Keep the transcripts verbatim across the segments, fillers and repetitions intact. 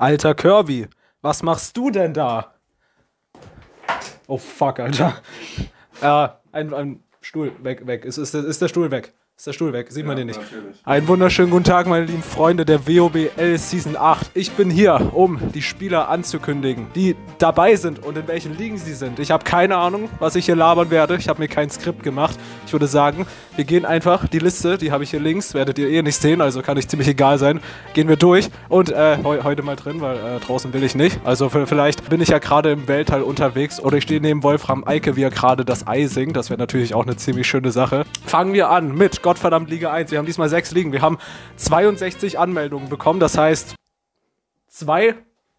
Alter Kirby, was machst du denn da? Oh fuck, Alter. Äh, ein, ein Stuhl, weg, weg. Ist, ist, ist der Stuhl weg? Ist der Stuhl weg? Sieht ja, man den nicht. Natürlich. Einen wunderschönen guten Tag, meine lieben Freunde der W O B L Season acht. Ich bin hier, um die Spieler anzukündigen, die dabei sind und in welchen Ligen sie sind. Ich habe keine Ahnung, was ich hier labern werde. Ich habe mir kein Skript gemacht. Ich würde sagen, wir gehen einfach die Liste, die habe ich hier links, werdet ihr eh nicht sehen, also kann ich ziemlich egal sein. Gehen wir durch und äh, he heute mal drin, weil äh, draußen will ich nicht. Also vielleicht bin ich ja gerade im Weltall unterwegs oder ich stehe neben Wolfram Eike, wie er gerade das Ei singt. Das wäre natürlich auch eine ziemlich schöne Sache. Fangen wir an mit Gottverdammt Liga eins. Wir haben diesmal sechs Ligen. Wir haben zweiundsechzig Anmeldungen bekommen. Das heißt, zwei,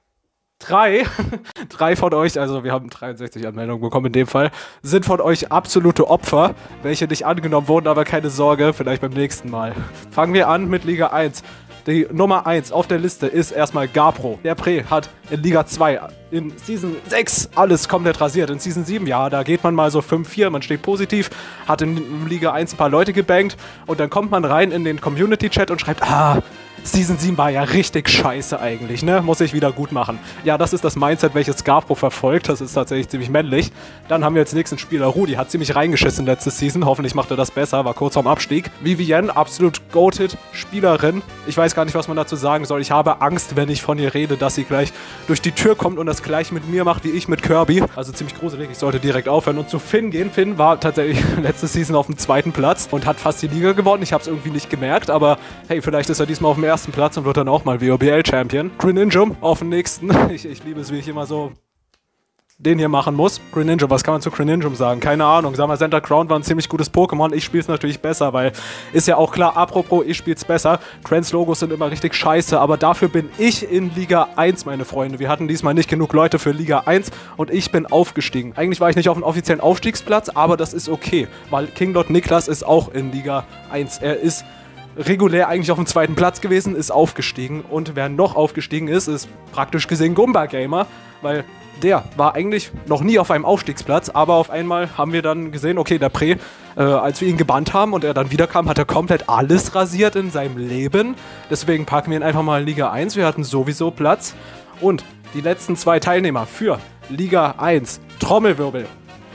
drei, drei von euch, also wir haben dreiundsechzig Anmeldungen bekommen in dem Fall, sind von euch absolute Opfer, welche nicht angenommen wurden, aber keine Sorge, vielleicht beim nächsten Mal. Fangen wir an mit Liga eins. Die Nummer eins auf der Liste ist erstmal Gapro. Der Pre hat in Liga zwei, in Season sechs alles komplett rasiert. In Season sieben, ja, da geht man mal so fünf vier, man steht positiv, hat in Liga eins ein paar Leute gebankt und dann kommt man rein in den Community-Chat und schreibt, ah, Season sieben war ja richtig scheiße eigentlich, ne? Muss ich wieder gut machen. Ja, das ist das Mindset, welches Gapro verfolgt. Das ist tatsächlich ziemlich männlich. Dann haben wir als nächsten Spieler Rudi. Hat ziemlich reingeschissen letzte Season. Hoffentlich macht er das besser. War kurz vorm Abstieg. Vivienne, absolut goated Spielerin. Ich weiß gar nicht, was man dazu sagen soll. Ich habe Angst, wenn ich von ihr rede, dass sie gleich durch die Tür kommt und das gleich mit mir macht, wie ich mit Kirby. Also ziemlich gruselig. Ich sollte direkt aufhören und zu Finn gehen. Finn war tatsächlich letzte Season auf dem zweiten Platz und hat fast die Liga gewonnen. Ich habe es irgendwie nicht gemerkt, aber hey, vielleicht ist er diesmal auf dem ersten Platz und wird dann auch mal W O B L-Champion. Greninja auf dem nächsten. Ich, ich liebe es, wie ich immer so den hier machen muss. Greninja, was kann man zu Greninja sagen? Keine Ahnung. Zamazenta Crown war ein ziemlich gutes Pokémon. Ich spiele es natürlich besser, weil ist ja auch klar, apropos, ich spiele es besser. Crans Logos sind immer richtig scheiße, aber dafür bin ich in Liga eins, meine Freunde. Wir hatten diesmal nicht genug Leute für Liga eins und ich bin aufgestiegen. Eigentlich war ich nicht auf dem offiziellen Aufstiegsplatz, aber das ist okay, weil King Niklas ist auch in Liga eins. Er ist regulär eigentlich auf dem zweiten Platz gewesen, ist aufgestiegen. Und wer noch aufgestiegen ist, ist praktisch gesehen Gumba Gamer, weil der war eigentlich noch nie auf einem Aufstiegsplatz, aber auf einmal haben wir dann gesehen, okay, der Pre, äh, als wir ihn gebannt haben und er dann wiederkam, hat er komplett alles rasiert in seinem Leben. Deswegen packen wir ihn einfach mal in Liga eins. Wir hatten sowieso Platz. Und die letzten zwei Teilnehmer für Liga eins. Trommelwirbel.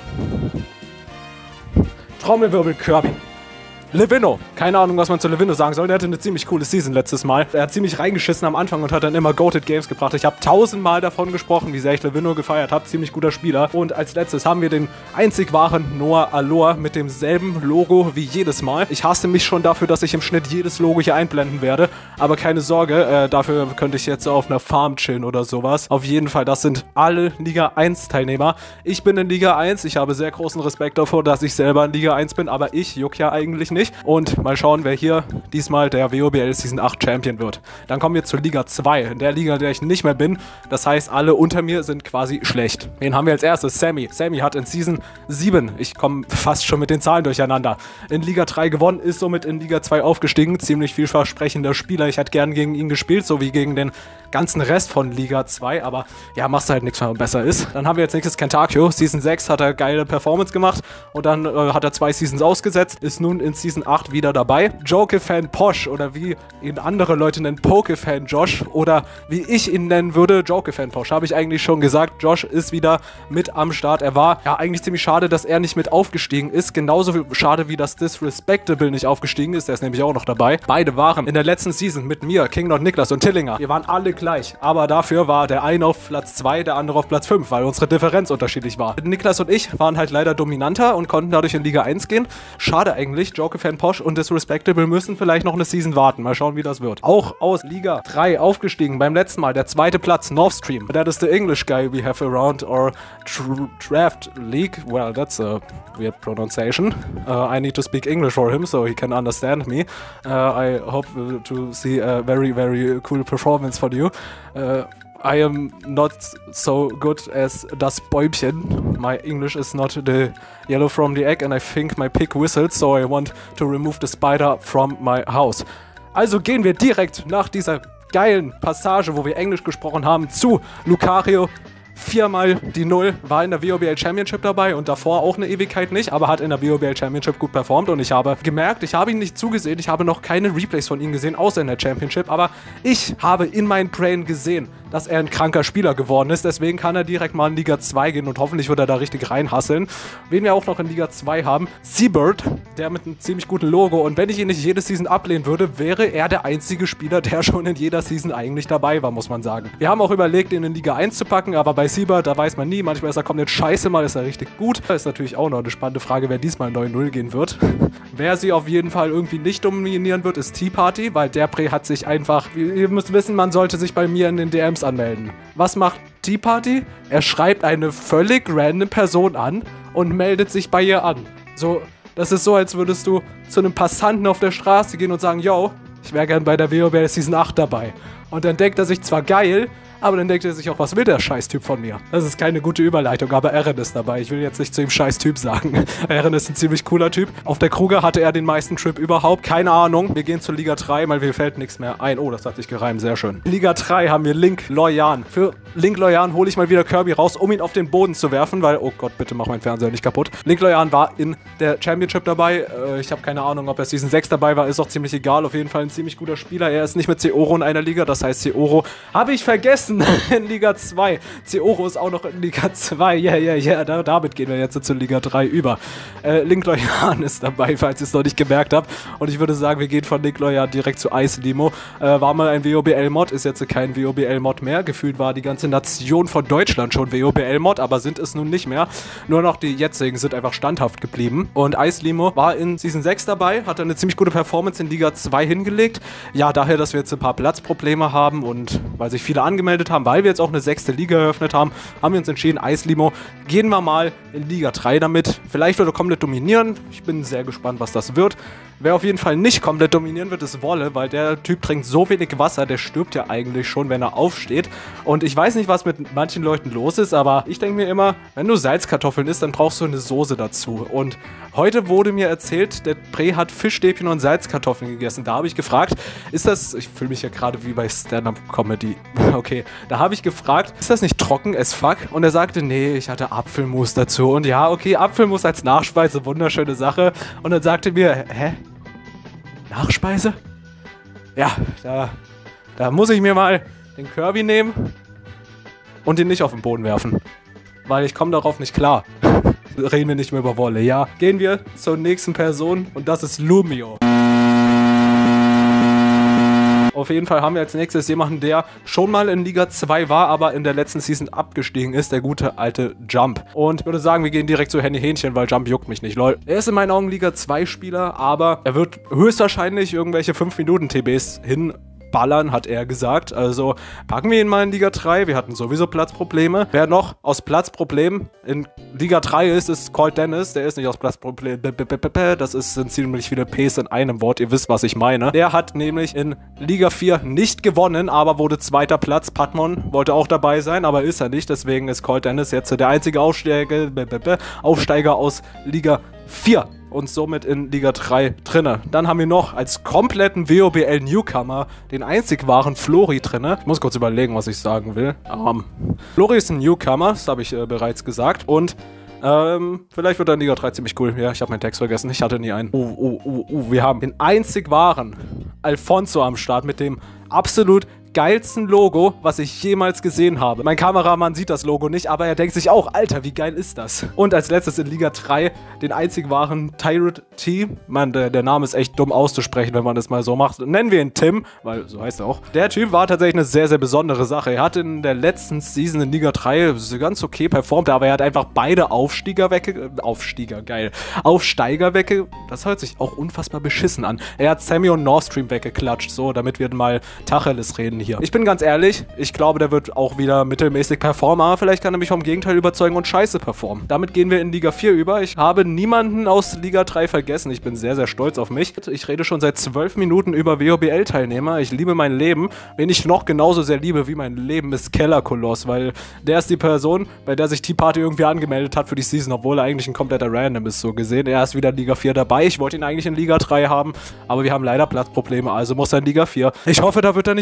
Trommelwirbel Kirby. Levino. Keine Ahnung, was man zu Levino sagen soll. Der hatte eine ziemlich coole Season letztes Mal. Er hat ziemlich reingeschissen am Anfang und hat dann immer Goated Games gebracht. Ich habe tausendmal davon gesprochen, wie sehr ich Levino gefeiert habe. Ziemlich guter Spieler. Und als letztes haben wir den einzig wahren Noah Aloha mit demselben Logo wie jedes Mal. Ich hasse mich schon dafür, dass ich im Schnitt jedes Logo hier einblenden werde. Aber keine Sorge, äh, dafür könnte ich jetzt auf einer Farm chillen oder sowas. Auf jeden Fall, das sind alle Liga eins Teilnehmer. Ich bin in Liga eins. Ich habe sehr großen Respekt davor, dass ich selber in Liga eins bin. Aber ich juck ja eigentlich nicht. Und mal schauen, wer hier diesmal der W O B L Season acht Champion wird. Dann kommen wir zur Liga zwei, in der Liga, in der ich nicht mehr bin. Das heißt, alle unter mir sind quasi schlecht. Wen haben wir als erstes? Sammy. Sammy hat in Season sieben, ich komme fast schon mit den Zahlen durcheinander, in Liga drei gewonnen, ist somit in Liga zwei aufgestiegen. Ziemlich vielversprechender Spieler. Ich hätte gern gegen ihn gespielt, so wie gegen den ganzen Rest von Liga zwei, aber ja, machst du halt nichts, wenn man besser ist. Dann haben wir jetzt nächstes Kentakyo. Season sechs hat er geile Performance gemacht und dann äh, hat er zwei Seasons ausgesetzt, ist nun in Season acht wieder dabei. Joke-Fan Posh oder wie ihn andere Leute nennen, Poke-Fan Josh oder wie ich ihn nennen würde, Joke-Fan Posh. Habe ich eigentlich schon gesagt, Josh ist wieder mit am Start. Er war ja eigentlich ziemlich schade, dass er nicht mit aufgestiegen ist. Genauso schade wie das Disrespectable nicht aufgestiegen ist. Der ist nämlich auch noch dabei. Beide waren in der letzten Season mit mir, King Niklas und Tillinger. Wir waren alle gleich, aber dafür war der eine auf Platz zwei, der andere auf Platz fünf, weil unsere Differenz unterschiedlich war. Niklas und ich waren halt leider dominanter und konnten dadurch in Liga eins gehen. Schade eigentlich, Joke-Fan Posh und Disrespectable müssen vielleicht noch eine Season warten. Mal schauen, wie das wird. Auch aus Liga drei aufgestiegen beim letzten Mal, der zweite Platz, Northstream. That is the English guy we have around our draft league. Well, that's a weird pronunciation. Uh, I need to speak English for him, so he can understand me. Uh, I hope to see a very, very cool performance from you. Uh, I am not so good as das Bäumchen. My English is not the yellow from the egg and I think my pig whistles, so I want to remove the spider from my house. Also gehen wir direkt nach dieser geilen Passage, wo wir Englisch gesprochen haben, zu Lucario viermal die Null, war in der W O B L Championship dabei und davor auch eine Ewigkeit nicht, aber hat in der W O B L Championship gut performt und ich habe gemerkt, ich habe ihn nicht zugesehen, ich habe noch keine Replays von ihm gesehen, außer in der Championship, aber ich habe in meinem Brain gesehen, dass er ein kranker Spieler geworden ist, deswegen kann er direkt mal in Liga zwei gehen und hoffentlich wird er da richtig reinhasseln. Wen wir auch noch in Liga zwei haben, Seabird, der mit einem ziemlich guten Logo und wenn ich ihn nicht jede Season ablehnen würde, wäre er der einzige Spieler, der schon in jeder Season eigentlich dabei war, muss man sagen. Wir haben auch überlegt, ihn in Liga eins zu packen, aber bei Seabird, da weiß man nie, manchmal ist er komplett scheiße, mal ist er richtig gut. Das ist natürlich auch noch eine spannende Frage, wer diesmal neun null gehen wird. Wer sie auf jeden Fall irgendwie nicht dominieren wird, ist Tea Party, weil der Pre hat sich einfach, ihr müsst wissen, man sollte sich bei mir in den D Ms anmelden. Was macht Tea Party? Er schreibt eine völlig random Person an und meldet sich bei ihr an. So, das ist so, als würdest du zu einem Passanten auf der Straße gehen und sagen, yo, ich wäre gern bei der W O B L Season acht dabei. Und dann denkt er sich zwar geil, aber dann denkt er sich auch, was will der Scheißtyp von mir? Das ist keine gute Überleitung, aber Eren ist dabei. Ich will jetzt nicht zu ihm Scheißtyp sagen. Eren ist ein ziemlich cooler Typ. Auf der Kruger hatte er den meisten Trip überhaupt. Keine Ahnung. Wir gehen zu Liga drei, weil mir fällt nichts mehr ein. Oh, das hat sich gereimt. Sehr schön. In Liga drei haben wir Link Loyan. Für Link Loyan hole ich mal wieder Kirby raus, um ihn auf den Boden zu werfen, weil, oh Gott, bitte mach meinen Fernseher nicht kaputt. Link Loyan war in der Championship dabei. Äh, ich habe keine Ahnung, ob er Season sechs dabei war. Ist auch ziemlich egal. Auf jeden Fall ein ziemlich guter Spieler. Er ist nicht mit Zeoro in einer Liga. Das heißt, Zeoro habe ich vergessen in Liga zwei. Zeoro ist auch noch in Liga zwei. Ja, ja, ja. Damit gehen wir jetzt zu Liga drei über. Äh, Link Loyan ist dabei, falls ihr es noch nicht gemerkt habt. Und ich würde sagen, wir gehen von Link Loyan direkt zu Ice Limo. Äh, war mal ein W O B L-Mod, ist jetzt kein W O B L-Mod mehr. Gefühlt war die ganze Nation von Deutschland schon W O B L-Mod, aber sind es nun nicht mehr. Nur noch die jetzigen sind einfach standhaft geblieben. Und Ice Limo war in Season sechs dabei, hat eine ziemlich gute Performance in Liga zwei hingelegt. Ja, daher, dass wir jetzt ein paar Platzprobleme haben und weil sich viele angemeldet haben, weil wir jetzt auch eine sechste Liga eröffnet haben, haben wir uns entschieden, Ice Limo, gehen wir mal in Liga drei damit. Vielleicht wird er komplett dominieren. Ich bin sehr gespannt, was das wird. Wer auf jeden Fall nicht komplett dominieren wird, ist Wolle, weil der Typ trinkt so wenig Wasser, der stirbt ja eigentlich schon, wenn er aufsteht. Und ich weiß nicht, was mit manchen Leuten los ist, aber ich denke mir immer, wenn du Salzkartoffeln isst, dann brauchst du eine Soße dazu. Und heute wurde mir erzählt, der Pre hat Fischstäbchen und Salzkartoffeln gegessen. Da habe ich gefragt, ist das, ich fühle mich ja gerade wie bei Stand-Up-Comedy, okay, da habe ich gefragt, ist das nicht trocken as fuck? Und er sagte, nee, ich hatte Apfelmus dazu. Und ja, okay, Apfelmus als Nachspeise, wunderschöne Sache. Und dann sagte mir, hä? Nachspeise? Ja, da, da muss ich mir mal den Kirby nehmen und ihn nicht auf den Boden werfen. Weil ich komme darauf nicht klar. Reden wir nicht mehr über Wolle, ja. Gehen wir zur nächsten Person und das ist Lumio. Auf jeden Fall haben wir als nächstes jemanden, der schon mal in Liga zwei war, aber in der letzten Season abgestiegen ist, der gute alte Jump. Und ich würde sagen, wir gehen direkt zu Henny Hähnchen, weil Jump juckt mich nicht, lol. Er ist in meinen Augen Liga zwei Spieler, aber er wird höchstwahrscheinlich irgendwelche fünf Minuten T Bs hin ballern, hat er gesagt. Also packen wir ihn mal in Liga drei. Wir hatten sowieso Platzprobleme. Wer noch aus Platzproblemen in Liga drei ist, ist Colt Dennis. Der ist nicht aus Platzproblemen. Das ist, sind ziemlich viele Ps in einem Wort. Ihr wisst, was ich meine. Der hat nämlich in Liga vier nicht gewonnen, aber wurde zweiter Platz. Patmon wollte auch dabei sein, aber ist er nicht. Deswegen ist Colt Dennis jetzt der einzige Aufsteiger, Aufsteiger aus Liga vier. Und somit in Liga drei drinne. Dann haben wir noch als kompletten W O B L-Newcomer den einzig wahren Flori drinne. Ich muss kurz überlegen, was ich sagen will. Um, Flori ist ein Newcomer, das habe ich äh, bereits gesagt. Und ähm, vielleicht wird er in Liga drei ziemlich cool. Ja, ich habe meinen Text vergessen, ich hatte nie einen. Oh, oh, oh, oh, wir haben den einzig wahren Alfonso am Start mit dem absolut geilsten Logo, was ich jemals gesehen habe. Mein Kameramann sieht das Logo nicht, aber er denkt sich auch, Alter, wie geil ist das? Und als letztes in Liga drei den einzig wahren Tyrant T. Man, der, der Name ist echt dumm auszusprechen, wenn man das mal so macht. Nennen wir ihn Tim, weil so heißt er auch. Der Typ war tatsächlich eine sehr, sehr besondere Sache. Er hat in der letzten Season in Liga drei ganz okay performt, aber er hat einfach beide Aufstieger wegge... Aufstieger, geil. Aufsteiger wegge... Das hört sich auch unfassbar beschissen an. Er hat Sammy und Northstream weggeklatscht, so, damit wir mal Tacheles reden hier. Ich bin ganz ehrlich, ich glaube, der wird auch wieder mittelmäßig performen, aber vielleicht kann er mich vom Gegenteil überzeugen und scheiße performen. Damit gehen wir in Liga vier über. Ich habe niemanden aus Liga drei vergessen. Ich bin sehr, sehr stolz auf mich. Ich rede schon seit zwölf Minuten über W O B L-Teilnehmer. Ich liebe mein Leben. Wen ich noch genauso sehr liebe wie mein Leben ist Kellerkoloss, weil der ist die Person, bei der sich Tea Party irgendwie angemeldet hat für die Season, obwohl er eigentlich ein kompletter Random ist, so gesehen. Er ist wieder in Liga vier dabei. Ich wollte ihn eigentlich in Liga drei haben, aber wir haben leider Platzprobleme, also muss er in Liga vier. Ich hoffe, da wird er nicht alles komplett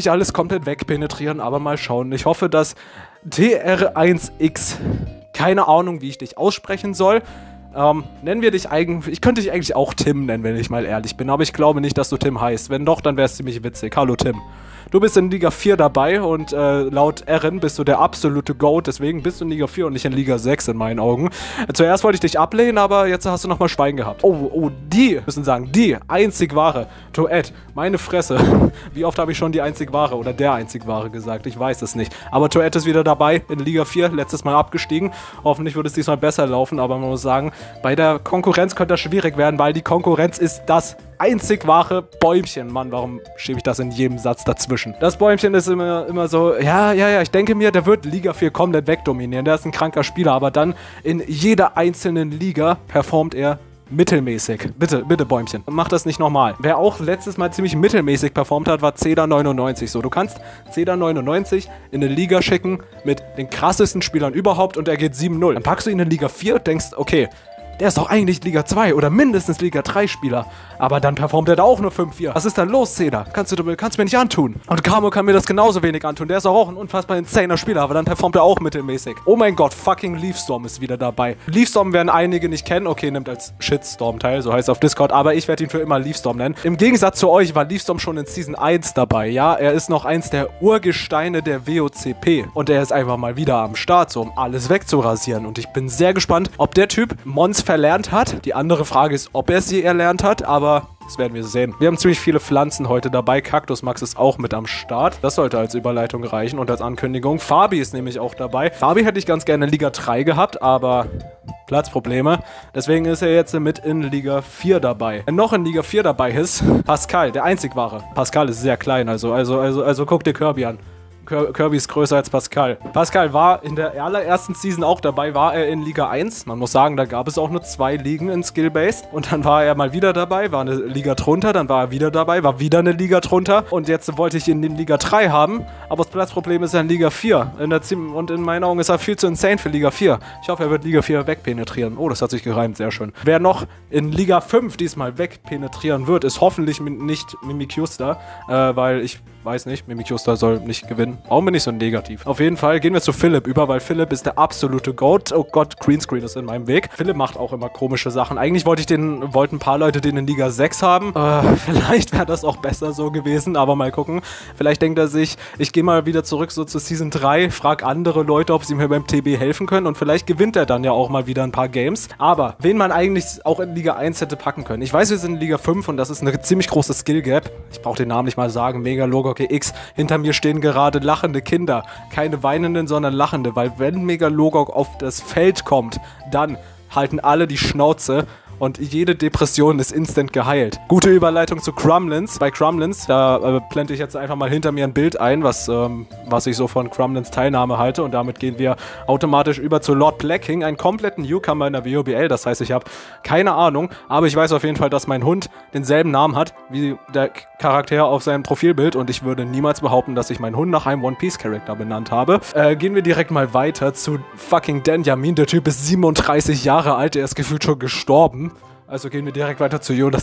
komplett wegpenetrieren, aber mal schauen. Ich hoffe, dass T R eins X, keine Ahnung, wie ich dich aussprechen soll, Ähm, nennen wir dich eigentlich, ich könnte dich eigentlich auch Tim nennen, wenn ich mal ehrlich bin, aber ich glaube nicht, dass du Tim heißt. Wenn doch, dann wäre es ziemlich witzig. Hallo Tim. Du bist in Liga vier dabei und äh, laut Erin bist du der absolute GOAT, deswegen bist du in Liga vier und nicht in Liga sechs in meinen Augen. Zuerst wollte ich dich ablehnen, aber jetzt hast du nochmal Schwein gehabt. Oh, oh, die, müssen sagen, die einzig wahre Tourette, meine Fresse. Wie oft habe ich schon die einzig wahre oder der einzig wahre gesagt? Ich weiß es nicht. Aber Tourette ist wieder dabei in Liga vier, letztes Mal abgestiegen. Hoffentlich wird es diesmal besser laufen, aber man muss sagen, bei der Konkurrenz könnte das schwierig werden, weil die Konkurrenz ist das einzig wahre Bäumchen. Mann, warum schiebe ich das in jedem Satz dazwischen? Das Bäumchen ist immer, immer so, ja, ja, ja, ich denke mir, der wird Liga vier komplett wegdominieren. Der ist ein kranker Spieler, aber dann in jeder einzelnen Liga performt er mittelmäßig. Bitte, bitte Bäumchen, mach das nicht nochmal. Wer auch letztes Mal ziemlich mittelmäßig performt hat, war Cedar neunundneunzig. So, du kannst Cedar neunundneunzig in eine Liga schicken mit den krassesten Spielern überhaupt und er geht sieben null. Dann packst du ihn in Liga vier und denkst, okay, der ist doch eigentlich Liga zwei oder mindestens Liga drei Spieler. Aber dann performt er da auch nur fünf vier. Was ist da los, Cedar? Kannst du kannst mir nicht antun. Und Camo kann mir das genauso wenig antun. Der ist auch ein unfassbar insaner Spieler, aber dann performt er auch mittelmäßig. Oh mein Gott, fucking Leafstorm ist wieder dabei. Leafstorm werden einige nicht kennen. Okay, nimmt als Shitstorm teil, so heißt es auf Discord. Aber ich werde ihn für immer Leafstorm nennen. Im Gegensatz zu euch war Leafstorm schon in Season eins dabei. Ja, er ist noch eins der Urgesteine der W O C P. Und er ist einfach mal wieder am Start, so um alles wegzurasieren. Und ich bin sehr gespannt, ob der Typ Mons verlernt hat. Die andere Frage ist, ob er sie erlernt hat, aber das werden wir sehen. Wir haben ziemlich viele Pflanzen heute dabei. Cactus Max ist auch mit am Start. Das sollte als Überleitung reichen und als Ankündigung. Fabi ist nämlich auch dabei. Fabi hätte ich ganz gerne in Liga drei gehabt, aber Platzprobleme. Deswegen ist er jetzt mit in Liga vier dabei. Wer noch in Liga vier dabei ist, Pascal, der einzig wahre. Pascal ist sehr klein, also, also, also, also guck dir Kirby an. Kirby ist größer als Pascal. Pascal war in der allerersten Season auch dabei, war er in Liga eins. Man muss sagen, da gab es auch nur zwei Ligen in Skill-Based. Und dann war er mal wieder dabei, war eine Liga drunter, dann war er wieder dabei, war wieder eine Liga drunter. Und jetzt wollte ich ihn in Liga drei haben, aber das Platzproblem ist er in Liga vier. In der und in meinen Augen ist er viel zu insane für Liga vier. Ich hoffe, er wird Liga vier wegpenetrieren. Oh, das hat sich gereimt, sehr schön. Wer noch in Liga fünf diesmal wegpenetrieren wird, ist hoffentlich nicht Mimikjuster, äh, weil ich weiß nicht, Mimikjuster soll nicht gewinnen. Warum bin ich so negativ? Auf jeden Fall gehen wir zu Philipp über, weil Philipp ist der absolute GOAT. Oh Gott, Greenscreen ist in meinem Weg. Philipp macht auch immer komische Sachen. Eigentlich wollte ich den, wollten ein paar Leute den in Liga sechs haben. Äh, vielleicht wäre das auch besser so gewesen, aber mal gucken. Vielleicht denkt er sich, ich gehe mal wieder zurück so zu Season drei, frag andere Leute, ob sie mir beim T B helfen können und vielleicht gewinnt er dann ja auch mal wieder ein paar Games. Aber wen man eigentlich auch in Liga eins hätte packen können. Ich weiß, wir sind in Liga fünf und das ist eine ziemlich große Skill Gap. Ich brauche den Namen nicht mal sagen. Mega Logo X. Hinter mir stehen gerade lachende Kinder. Keine weinenden, sondern lachende. Weil wenn Megalogok auf das Feld kommt, dann halten alle die Schnauze und jede Depression ist instant geheilt. Gute Überleitung zu Crumlins. Bei Crumlins, da äh, blende ich jetzt einfach mal hinter mir ein Bild ein, was, ähm, was ich so von Crumlins Teilnahme halte. Und damit gehen wir automatisch über zu Lord Blacking, einen kompletten Newcomer in der W O B L. Das heißt, ich habe keine Ahnung, aber ich weiß auf jeden Fall, dass mein Hund denselben Namen hat wie der Charakter auf seinem Profilbild. Und ich würde niemals behaupten, dass ich meinen Hund nach einem One-Piece-Charakter benannt habe. Äh, gehen wir direkt mal weiter zu fucking Denjamin. Der Typ ist siebenunddreißig Jahre alt, er ist gefühlt schon gestorben. Also gehen wir direkt weiter zu Jonas.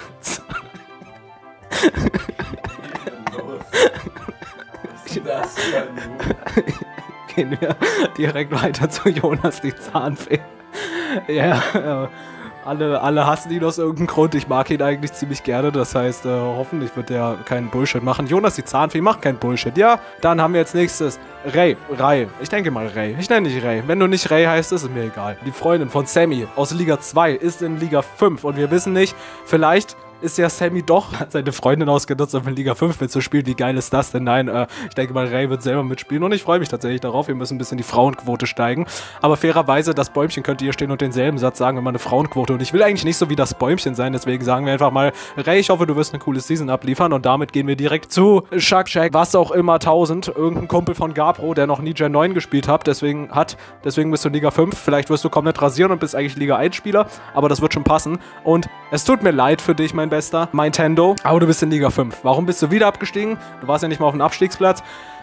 Gehen wir direkt weiter zu Jonas die Zahnfee. Ja, äh, alle, alle hassen ihn aus irgendeinem Grund. Ich mag ihn eigentlich ziemlich gerne. Das heißt, äh, hoffentlich wird der keinen Bullshit machen. Jonas die Zahnfee macht keinen Bullshit. Ja, dann haben wir jetzt nächstes Ray. Ray. Ich denke mal Ray. Ich nenne dich Ray. Wenn du nicht Ray heißt, ist es mir egal. Die Freundin von Sammy aus Liga zwei ist in Liga fünf. Und wir wissen nicht, vielleicht ist ja Sammy doch, hat seine Freundin ausgenutzt, um in Liga fünf mitzuspielen. Wie geil ist das denn? Nein, äh, ich denke mal, Ray wird selber mitspielen und ich freue mich tatsächlich darauf. Wir müssen ein bisschen die Frauenquote steigen. Aber fairerweise, das Bäumchen könnte hier stehen und denselben Satz sagen, wenn man eine Frauenquote. Und ich will eigentlich nicht so wie das Bäumchen sein, deswegen sagen wir einfach mal, Ray, ich hoffe, du wirst eine coole Season abliefern und damit gehen wir direkt zu Shark Shack, was auch immer tausend, irgendein Kumpel von Gabro, der noch nie Gen neun gespielt hat, deswegen hat, deswegen bist du Liga fünf. Vielleicht wirst du komplett rasieren und bist eigentlich Liga eins Spieler, aber das wird schon passen. Und es tut mir leid für dich, mein Bester, mein Tendo, aber du bist in Liga fünf. Warum bist du wieder abgestiegen? Du warst ja nicht mal auf dem Abstiegsplatz.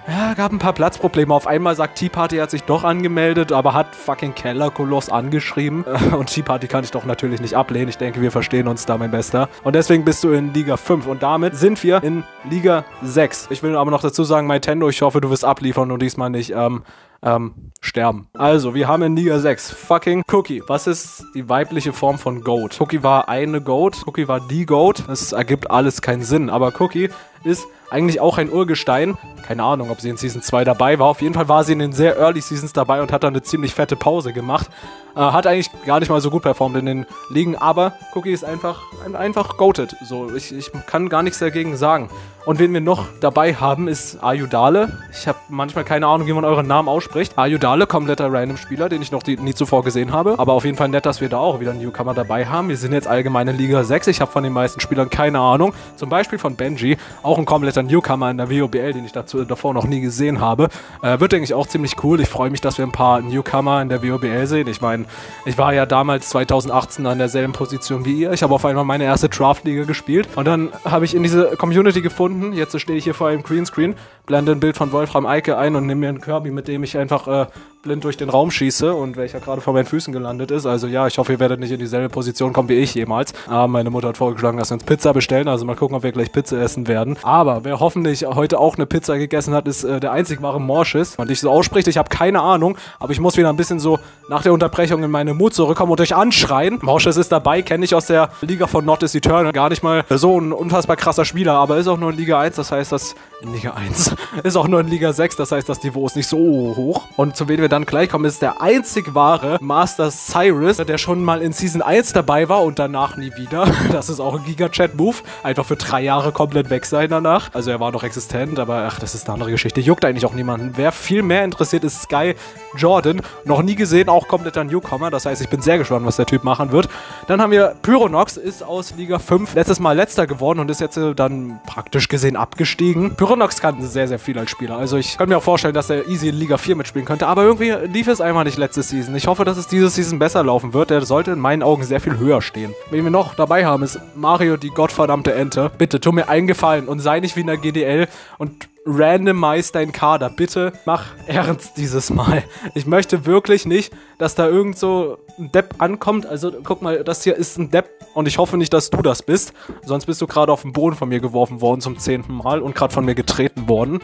Ja, gab ein paar Platzprobleme. Auf einmal sagt Tea Party, hat sich doch angemeldet, aber hat fucking Kellerkoloss angeschrieben. Und Tea Party kann ich doch natürlich nicht ablehnen. Ich denke, wir verstehen uns da, mein Bester. Und deswegen bist du in Liga fünf. Und damit sind wir in Liga sechs. Ich will aber noch dazu sagen, Nintendo, ich hoffe, du wirst abliefern und diesmal nicht, ähm, ähm, sterben. Also, wir haben in Liga sechs fucking Cookie. Was ist die weibliche Form von Goat? Cookie war eine Goat. Cookie war die Goat. Es ergibt alles keinen Sinn. Aber Cookie ist eigentlich auch ein Urgestein. Keine Ahnung, ob sie in Season zwei dabei war. Auf jeden Fall war sie in den sehr Early Seasons dabei und hat dann eine ziemlich fette Pause gemacht. Äh, hat eigentlich gar nicht mal so gut performt in den Ligen, aber Cookie ist einfach, einfach goated. So, ich, ich kann gar nichts dagegen sagen. Und wen wir noch dabei haben, ist Ayudale. Ich habe manchmal keine Ahnung, wie man euren Namen ausspricht. Ayudale, kompletter Random-Spieler, den ich noch die, nie zuvor gesehen habe. Aber auf jeden Fall nett, dass wir da auch wieder einen Newcomer dabei haben. Wir sind jetzt allgemein in Liga sechs. Ich habe von den meisten Spielern keine Ahnung. Zum Beispiel von Benji, auch ein kompletter Newcomer in der W O B L, den ich dazu, davor noch nie gesehen habe. Äh, wird, denke ich, auch ziemlich cool. Ich freue mich, dass wir ein paar Newcomer in der W O B L sehen. Ich meine, ich war ja damals zwanzig achtzehn an derselben Position wie ihr. Ich habe auf einmal meine erste Draft-Liga gespielt. Und dann habe ich in diese Community gefunden. Jetzt stehe ich hier vor einem Greenscreen, blende ein Bild von Wolfram Eike ein und nehme mir einen Kirby, mit dem ich einfach äh, blind durch den Raum schieße und welcher gerade vor meinen Füßen gelandet ist. Also ja, ich hoffe, ihr werdet nicht in dieselbe Position kommen wie ich jemals. Aber meine Mutter hat vorgeschlagen, dass wir uns Pizza bestellen. Also mal gucken, ob wir gleich Pizza essen werden. Aber wer hoffentlich heute auch eine Pizza gegessen hat, ist äh, der einzig wahre Morschis. Und ich so ausspricht, ich habe keine Ahnung, aber ich muss wieder ein bisschen so nach der Unterbrechung in meine Mut zurückkommen und euch anschreien. Morschis ist dabei, kenne ich aus der Liga von Not is Eternal. Gar nicht mal so ein unfassbar krasser Spieler, aber ist auch nur in Liga eins, das heißt, dass in Liga eins ist auch nur in Liga sechs, das heißt, das Niveau ist nicht so hoch. Und zu wem wir dann gleich kommen, ist der einzig wahre Master Cyrus, der schon mal in Season eins dabei war und danach nie wieder. Das ist auch ein Giga-Chat-Move. Einfach für drei Jahre komplett weg sein danach. Also er war noch existent, aber ach, das ist eine andere Geschichte. Juckt eigentlich auch niemanden. Wer viel mehr interessiert, ist Sky Jordan. Noch nie gesehen, auch kompletter Newcomer. Das heißt, ich bin sehr gespannt, was der Typ machen wird. Dann haben wir Pyronox, ist aus Liga fünf letztes Mal letzter geworden und ist jetzt äh, dann praktisch gesehen abgestiegen. Pyronox kann sehr, sehr viel als Spieler. Also ich kann mir auch vorstellen, dass er easy in Liga vier mitspielen könnte, aber irgendwie lief es einfach nicht letzte Season. Ich hoffe, dass es diese Season besser laufen wird. Der sollte in meinen Augen sehr viel höher stehen. Wen wir noch dabei haben, ist Mario, die gottverdammte Ente. Bitte, tu mir einen Gefallen und sei nicht wie in der G D L und randomize deinen Kader. Bitte mach ernst dieses Mal. Ich möchte wirklich nicht, dass da irgend so ein Depp ankommt. Also guck mal, das hier ist ein Depp und ich hoffe nicht, dass du das bist. Sonst bist du gerade auf den Boden von mir geworfen worden zum zehnten Mal und gerade von mir getreten worden.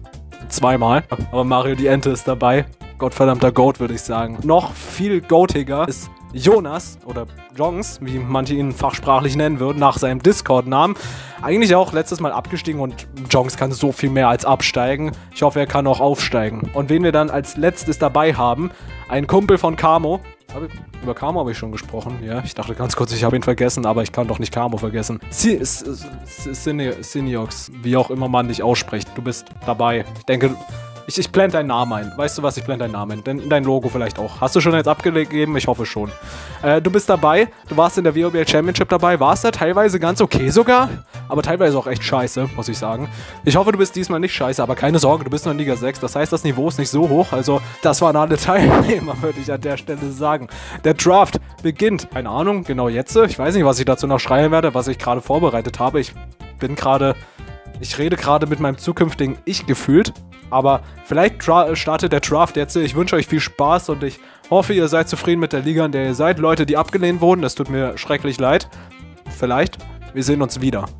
Zweimal. Aber Mario, die Ente ist dabei. Gottverdammter Goat, würde ich sagen. Noch viel goatiger ist Jonas oder Jongs, wie manche ihn fachsprachlich nennen würden, nach seinem Discord-Namen. Eigentlich auch letztes Mal abgestiegen und Jongs kann so viel mehr als absteigen. Ich hoffe, er kann auch aufsteigen. Und wen wir dann als letztes dabei haben, ein Kumpel von Camo. Ich, über Camo habe ich schon gesprochen, ja. Ich dachte ganz kurz, ich habe ihn vergessen, aber ich kann doch nicht Camo vergessen. Siniox, wie auch immer man dich ausspricht. Du bist dabei. Ich denke... Ich, ich blende deinen Namen ein. Weißt du was? Ich blende deinen Namen ein. Dein, dein Logo vielleicht auch. Hast du schon jetzt abgegeben? Ich hoffe schon. Äh, du bist dabei. Du warst in der W O B L Championship dabei. Warst da teilweise ganz okay sogar. Aber teilweise auch echt scheiße, muss ich sagen. Ich hoffe, du bist diesmal nicht scheiße. Aber keine Sorge, du bist nur in Liga sechs. Das heißt, das Niveau ist nicht so hoch. Also, das waren alle Teilnehmer, würde ich an der Stelle sagen. Der Draft beginnt. Keine Ahnung, genau jetzt. Ich weiß nicht, was ich dazu noch schreien werde, was ich gerade vorbereitet habe. Ich bin gerade... Ich rede gerade mit meinem zukünftigen Ich gefühlt. Aber vielleicht startet der Draft jetzt. Ich wünsche euch viel Spaß und ich hoffe, ihr seid zufrieden mit der Liga, in der ihr seid. Leute, die abgelehnt wurden, das tut mir schrecklich leid. Vielleicht. Wir sehen uns wieder.